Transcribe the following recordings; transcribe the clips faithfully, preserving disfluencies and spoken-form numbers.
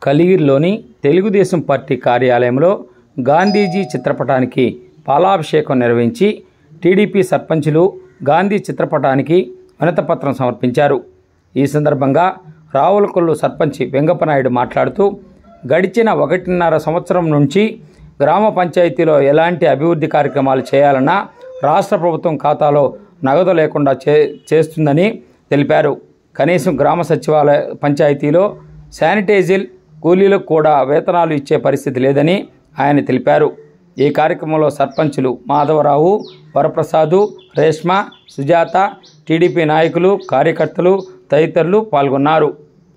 కలిగిరిలోని Telugu Desam party కార్యాలయంలో గాంధీజీ చిత్రపటానికి పాలాభిషేకం నిర్వహించి టీడీపీ సర్పంచులు గాంధీ చిత్రపటానికి వినతిపత్రం సమర్పించారు. ఈ సందర్భంగా రావులకొల్లు సర్పంచ్ వెంగప్పనాయుడు మాట్లాడుతూ గడిచిన ఒకటిన్నర సంవత్సరం నుంచి గ్రామ పంచాయతీలో ఎలాంటి అభివృద్ధి కార్యక్రమాలు చేయాలన్నా రాష్ట్ర ప్రభుత్వం ఖాతాలో నగదు లేకుండా చే చేస్తుందని తెలిపారు. కనీసం గ్రామ సచివాలయ పంచాయతీలో శానిటైజర్ కూలీలకు కూడా వేతనాలు ఇచ్చే పరిస్థితి లేదని ఆయన తెలిపారు. ఈ కార్యక్రమంలో సర్పంచులు మాధవరావు, వరప్రసాదు, రేష్మ, సుజాత, టీడీపీ నాయకులు, కార్యకర్తలు తదితరులు పాల్గొన్నారు.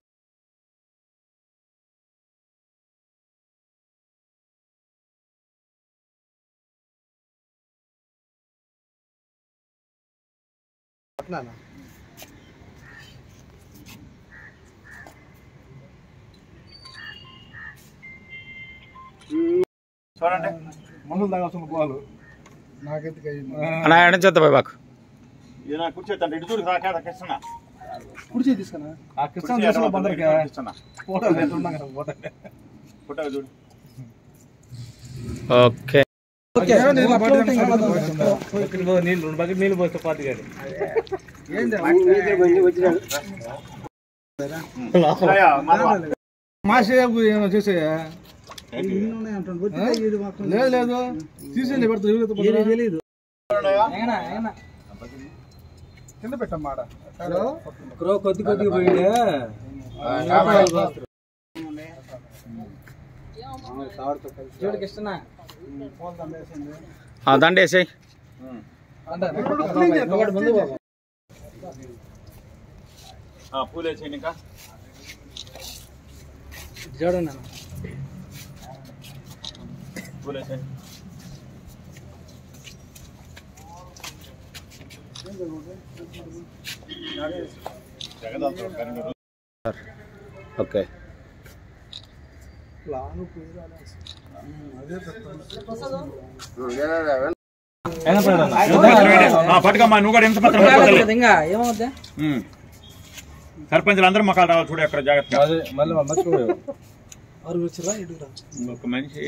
చూడండి మందులు తాగాల్సిన పోవాలి నాకైతే బాకు కూర్చోండి ఇటు చూడు కృష్ణ కుర్చీ తీసుకున్నా ఆ కృష్ణ ఫోటో ఫోటో చూడు. ఓకే నీళ్ళు రెండు బకెట్ నీళ్ళు పోస్తే పాతి గారు మా సేపు ఏమో చేసే లేదు లేదు తీసేయండి పెడతారు కింద పెట్టమ్మా కొద్ది కొద్దిగా పోయిండే దండేసే పూలేసేయండి ఇంకా చూడండి పూలేసేయండి ఓకే పట్టుకమ్మా నువ్వు కూడా ఎంత సర్పంచులు అందరూ మొక్కలు రావాలి చూడు ఎక్కడ జాగ్రత్త ఒక మనిషి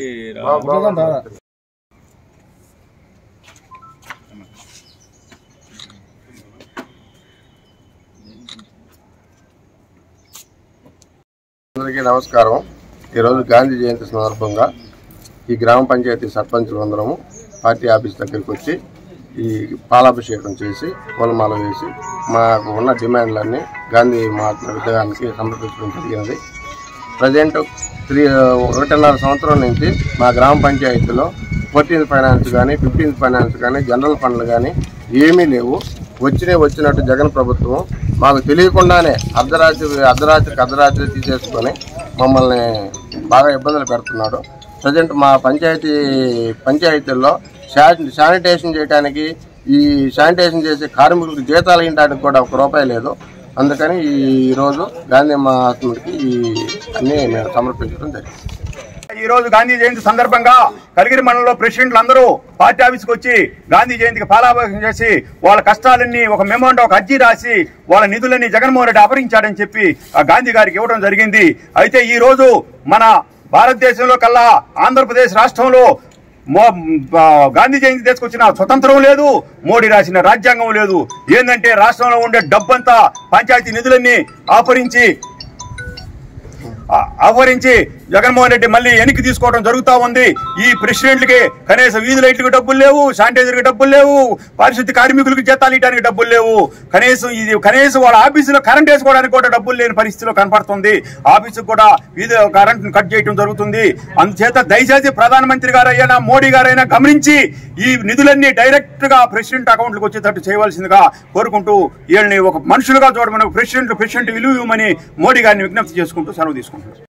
అందరికీ నమస్కారం. ఈరోజు గాంధీ జయంతి సందర్భంగా ఈ గ్రామ పంచాయతీ సర్పంచులు అందరము పార్టీ ఆఫీస్ దగ్గరికి వచ్చి ఈ పాలాభిషేకం చేసి పూలమాల వేసి మాకు ఉన్న డిమాండ్లన్నీ గాంధీ మహాత్మా విగ్రహానికి సమర్పించడం జరిగినది. ప్రజెంట్ త్రీ ఒకటిన్నర సంవత్సరం నుంచి మా గ్రామ పంచాయతీలో ఫోర్టీన్త్ ఫైనాన్స్ కానీ ఫిఫ్టీన్త్ ఫైనాన్స్ కానీ జనరల్ ఫండ్లు కానీ ఏమీ లేవు. వచ్చినే వచ్చినట్టు జగన్ ప్రభుత్వం మాకు తెలియకుండానే అర్ధరాత్రి అర్ధరాత్రికి అర్ధరాత్రి తీసేసుకొని మమ్మల్ని బాగా ఇబ్బందులు పెడుతున్నాడు. ప్రజెంట్ మా పంచాయతీ పంచాయతీల్లో శానిటేషన్ చేయడానికి ఈ శానిటేషన్ చేసే కార్మికులకు జీతాలు ఇవ్వడానికి కూడా ఒక రూపాయి లేదు. అందుకని ఈరోజు గాంధీ మహాత్ముడికి ఈ అన్నీ మేము సమర్పించడం జరిగింది. ఈ రోజు గాంధీ జయంతి సందర్భంగా కలిగిరి మండలంలో ప్రెసిడెంట్లు అందరూ పార్టీ ఆఫీస్కి వచ్చి గాంధీ జయంతికి పాలాభిషేకం చేసి వాళ్ళ కష్టాలన్నీ ఒక మెమోండో ఒక అర్జీ రాసి వాళ్ళ నిధులన్నీ జగన్మోహన్ రెడ్డి అపహరించాడని చెప్పి ఆ గాంధీ గారికి ఇవ్వడం జరిగింది. అయితే ఈ రోజు మన భారతదేశంలో కల్లా ఆంధ్రప్రదేశ్ రాష్ట్రంలో గాంధీ జయంతి తీసుకొచ్చిన స్వతంత్రం లేదు, మోడీ రాసిన రాజ్యాంగం లేదు. ఏంటంటే రాష్ట్రంలో ఉండే డబ్బంతా పంచాయతీ నిధులన్నీ ఆపరించి ఆహ్వానించి జగన్మోహన్ రెడ్డి మళ్ళీ వెనక్కి తీసుకోవడం జరుగుతూ ఉంది. ఈ ప్రెసిడెంట్లకి కనీసం వీధి లైట్లకు డబ్బులు లేవు, శానిటైజర్కి డబ్బులు లేవు, పారిశుద్ధ్య కార్మికులకు జీతాలు ఇవ్వడానికి డబ్బులు లేవు. కనీసం ఇది కనీసం వాళ్ళ ఆఫీసులో కరెంట్ వేసుకోవడానికి కూడా డబ్బులు లేని పరిస్థితిలో కనపడుతుంది. ఆఫీసుకు కూడా వీధి కరెంట్ కట్ చేయడం జరుగుతుంది. అందుచేత దయచేసి ప్రధానమంత్రి గారు అయినా మోడీ గారైనా గమనించి ఈ నిధులన్నీ డైరెక్ట్ గా ప్రెసిడెంట్ అకౌంట్లకు వచ్చేటట్టు చేయవలసిందిగా కోరుకుంటూ వీళ్ళని ఒక మనుషులుగా చూడమని ప్రెసిడెంట్ ప్రెసిడెంట్ విలువ ఇవ్వమని మోడీ గారిని విజ్ఞప్తి చేసుకుంటూ సెలవు తీసుకుంటున్నారు.